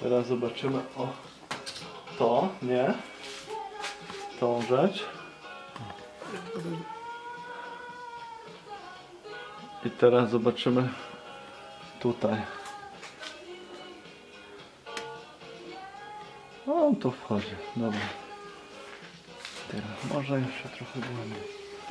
Teraz zobaczymy o to, nie? Tą rzecz. I teraz zobaczymy tutaj. O, tu wchodzi. Dobra. Teraz może jeszcze trochę głębiej.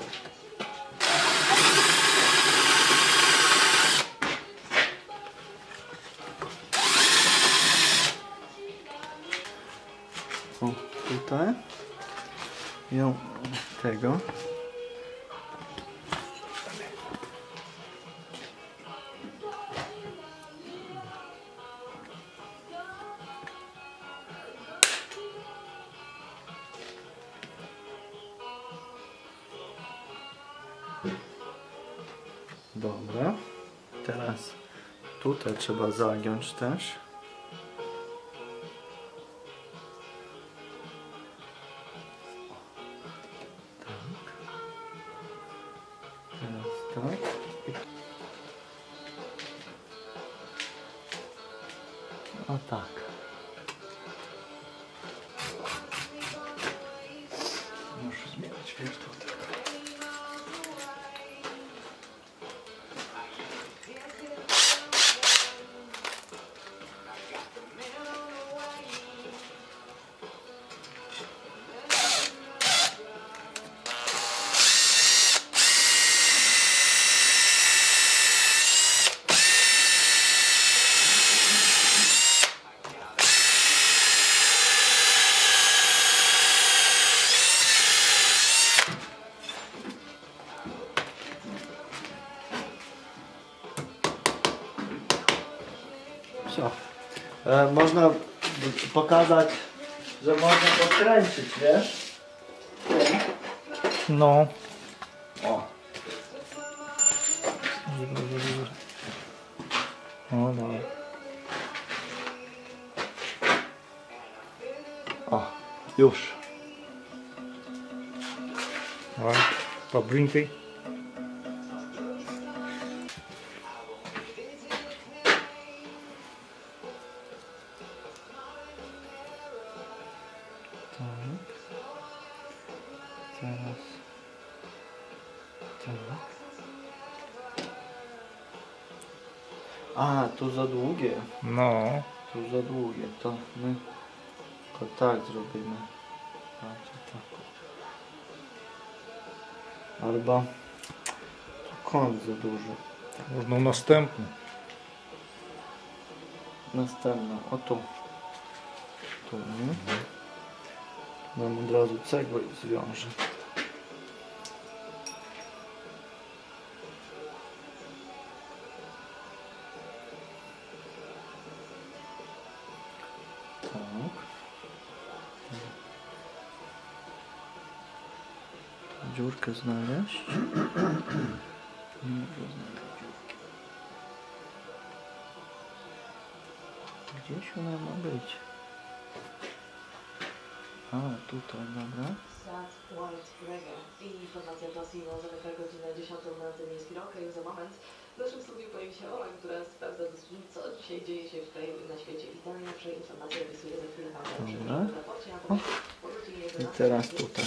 O, tutaj. Ją tego. Dobra. Teraz tutaj trzeba zagiąć też. Tak. Teraz tak. O tak. Muszę zmienić wiertło tylko. Co? Można pokazać, że można podkręcić, wiesz? No. O. O, dobra. O, już. O, pobliżej. Teraz tak. A, tu za długie. No. Tu za długie. To my tylko tak zrobimy. Znaczy tak. Albo tu kąt za duży. Można następny. Następną. O tu. Tu, nie? Dam od razu cegłę i zwiążę. Tak. Dziurkę znaleźć. Nie mogę znaleźć dziurki. Gdzieś ona ma być. A, tutaj, dobra. I informacja dla Simo, zamyka godzinę 10 na Antymiejski Rok. Już za moment w naszym studiu pojawi się Ola, która sprawdza dosłownie, co dzisiaj dzieje się na świecie. I najnowsze informacje opisuje za chwilę Wam w raporcie. I teraz tutaj.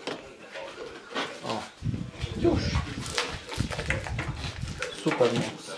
Już. Super moc.